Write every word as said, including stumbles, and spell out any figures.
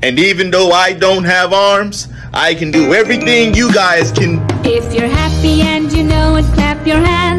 And even though I don't have arms, I can do everything you guys can. If you're happy and you know it, clap your hands.